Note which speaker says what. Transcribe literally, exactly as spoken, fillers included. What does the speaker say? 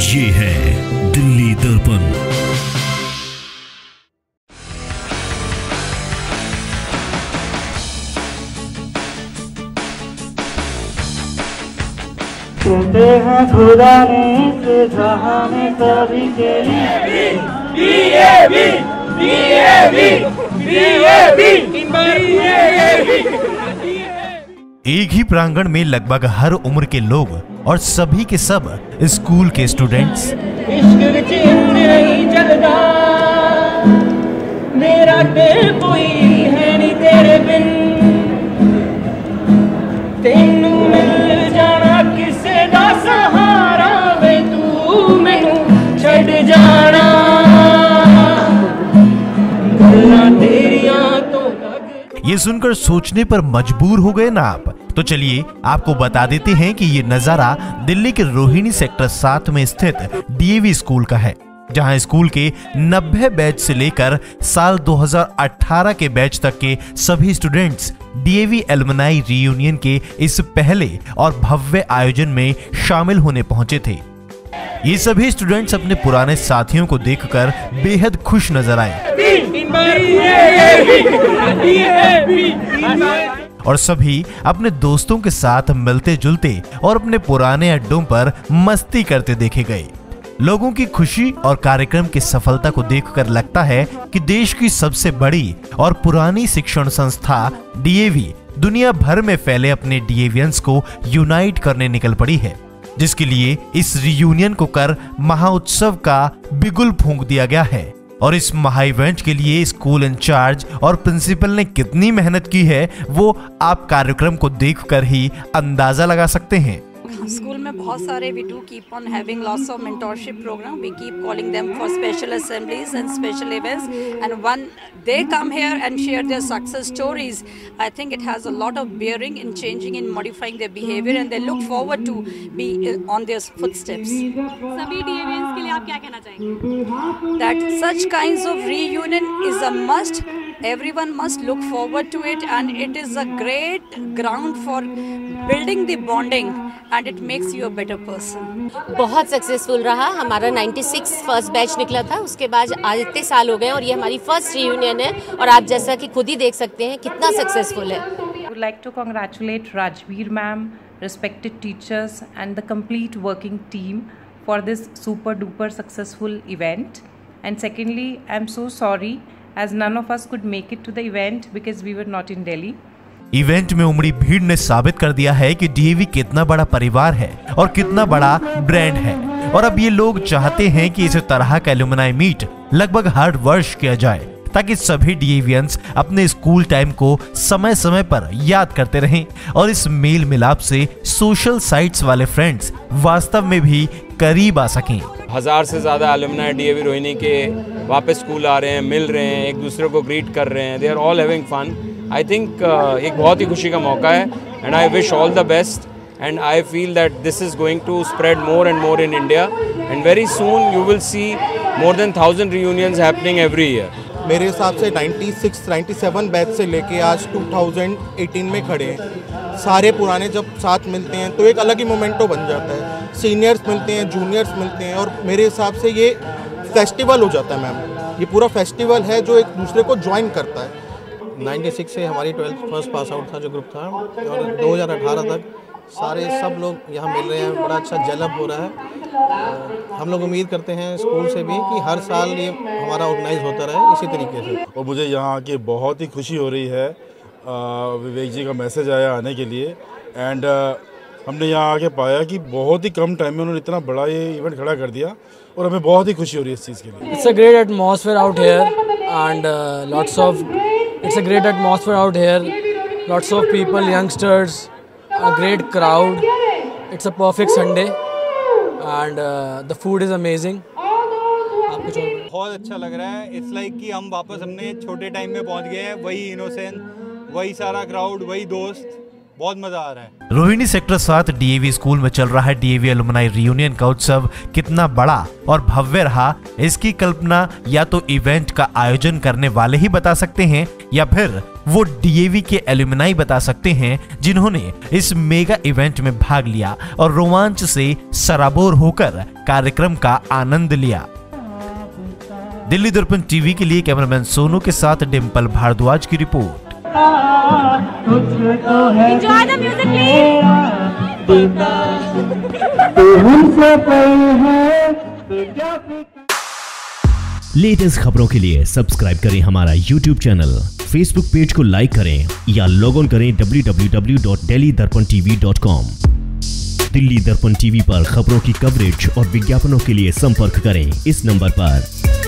Speaker 1: ये है दिल्ली दर्पण।
Speaker 2: कहते हैं खुदा ने इस जहां में सभी के लिए डीएवी डीएवी डीएवी
Speaker 3: एक ही प्रांगण में लगभग हर उम्र के लोग और सभी के सब स्कूल के स्टूडेंट्स।
Speaker 2: इश्क नहीं चलता मेरा दिल कोई है नहीं तेरे बिन तेनू मिल जाना किसे दा सहारा वे तू मैनू छड़ जाना गल्लां तेरियां तो
Speaker 3: ये सुनकर सोचने पर मजबूर हो गए ना आप? तो चलिए आपको बता देते हैं कि ये नजारा दिल्ली के रोहिणी सेक्टर सात में स्थित डीएवी स्कूल का है, जहां स्कूल के नब्बे बैच से लेकर साल दो हज़ार अठारह के बैच तक के सभी स्टूडेंट्स डीएवी एलुमनाई रियूनियन के इस पहले और भव्य आयोजन में शामिल होने पहुंचे थे। ये सभी स्टूडेंट्स अपने पुराने साथियों को देखकर बेहद खुश नजर आए और सभी अपने दोस्तों के साथ मिलते जुलते और अपने पुराने अड्डों पर मस्ती करते देखे गए। लोगों की खुशी और कार्यक्रम की सफलता को देखकर लगता है कि देश की सबसे बड़ी और पुरानी शिक्षण संस्था डीएवी दुनिया भर में फैले अपने डीएवियंस को यूनाइट करने निकल पड़ी है, जिसके लिए इस रियूनियन को कर महाउत्सव का बिगुल फूंक दिया गया है। और इस महा इवेंट के लिए स्कूल इंचार्ज और प्रिंसिपल ने कितनी मेहनत की है वो आप कार्यक्रम को देखकर ही अंदाजा लगा सकते हैं।
Speaker 4: स्कूल में बहुत सारे we do keep on having lots of mentorship program. We keep calling them for special assemblies and special events, and when they come here and share their success stories, I think it has a lot of bearing in changing and modifying their behavior, and they look forward to be on their footsteps.
Speaker 5: सभी डीएवियंस के लिए आप क्या कहना चाहेंगे?
Speaker 4: That such kinds of reunion is a must. Everyone must look forward to it, and it is a great ground for building the bonding, and it makes you a better person.
Speaker 6: बहुत successful रहा हमारा छियानवे first batch निकला था, उसके बाद आज इतने साल हो गए और ये हमारी फर्स्ट रियूनियन है और आप जैसा कि खुद ही देख सकते हैं कितना सक्सेसफुल है।
Speaker 7: I would like to congratulate Rajveer ma'am, respected teachers and the complete working team for this super duper successful event. And secondly, I'm so sorry as none of us could make it to the event because we were not in Delhi.
Speaker 3: Event में उमड़ी भीड़ ने साबित कर दिया है कि DAV कितना बड़ा परिवार है और कितना बड़ा ब्रांड है, और अब ये लोग चाहते हैं कि इस तरह का एलुमनाई मीट लगभग हर वर्ष किया जाए ताकि सभी डीएवियंस अपने स्कूल टाइम को समय समय पर याद करते रहें और इस मेल मिलाप से सोशल साइट्स वाले फ्रेंड्स वास्तव में भी करीब आ सकें।
Speaker 8: हजार से ज्यादा एलुमनाई डीएवी रोहिणी के वापस स्कूल आ रहे हैं, मिल रहे हैं, एक दूसरे को ग्रीट कर रहे हैं। They are all having fun. I think एक बहुत ही खुशी का मौका है, and I wish all the best, and I feel that this is going to spread more and more in India, and very soon you will see more than thousand reunions happening every year.
Speaker 9: मेरे हिसाब से छियानवे, सत्तानवे batch से लेके आज दो हज़ार अठारह में खड़े हैं। सारे पुराने जब साथ मिलते हैं तो एक अलग ही मोमेंटो बन जाता है। सीनियर्स मिलते हैं, जूनियर्स मिलते हैं, और मेरे हिसाब से ये फेस्टिवल हो जाता है मैम। ये पूरा फेस्टिवल है जो एक दूसरे को ज्वाइन करता है।
Speaker 10: छियानवे से हमारी ट्वेल्थ फर्स्ट पास आउट था जो ग्रुप था, और दो हज़ार अठारह तक सारे सब लोग यहाँ मिल रहे हैं। बड़ा अच्छा जेलअप हो रहा है। हम लोग उम्मीद करते हैं स्कूल से भी कि हर साल ये हमारा ऑर्गेनाइज होता रहे इसी तरीके से।
Speaker 11: और मुझे यहाँ आके बहुत ही खुशी हो रही है। विवेक जी का मैसेज आया आने के लिए, एंड हमने यहाँ आके पाया कि बहुत ही कम टाइम में उन्होंने इतना बड़ा ये इवेंट खड़ा कर दिया, और हमें बहुत ही खुशी हो रही है इस चीज़ के लिए।
Speaker 12: It's a great atmosphere out here and lots of it's a great atmosphere out here, lots of people, youngsters, a great crowd. It's a perfect Sunday and uh, the food is amazing. आप कुछ और?
Speaker 13: बहुत अच्छा लग रहा है। It's like कि हम वापस अपने छोटे टाइम में पहुंच गए हैं। वही इनोसेंस, वही सारा क्राउड, वही दोस्त, बहुत मजा आ रहा है।
Speaker 3: रोहिणी सेक्टर सात डीएवी स्कूल में चल रहा है डीएवी एलुमनाई रियूनियन का उत्सव कितना बड़ा और भव्य रहा, इसकी कल्पना या तो इवेंट का आयोजन करने वाले ही बता सकते हैं या फिर वो डीएवी के एल्यूमिनाई बता सकते हैं जिन्होंने इस मेगा इवेंट में भाग लिया और रोमांच से सराबोर होकर कार्यक्रम का आनंद लिया। दिल्ली दर्पण टीवी के लिए कैमरामैन सोनू के साथ डिम्पल भारद्वाज की report.
Speaker 5: Enjoy the music, please.
Speaker 1: Latest खबरों के लिए सब्सक्राइब करें हमारा यूट्यूब चैनल, फेसबुक पेज को लाइक करें या लॉग ऑन करें W W W dot Delhi Darpan TV dot com. Delhi Darpan TV पर खबरों की कवरेज और विज्ञापनों के लिए संपर्क करें इस नंबर पर।